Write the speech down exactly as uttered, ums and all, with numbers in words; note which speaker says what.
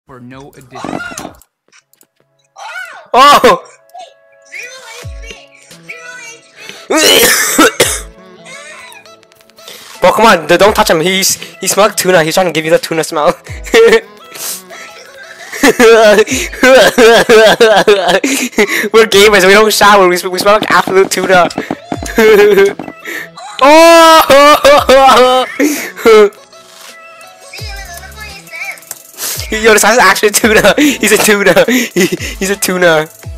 Speaker 1: for no addition.
Speaker 2: Oh! Well, come on, don't touch him. He's he smelled tuna. He's trying to give you the tuna smell. We're gamers. We don't shower. We, we smell like absolute tuna. Oh! Yo, this guy's actually a tuna. He's a tuna. He, he's a tuna.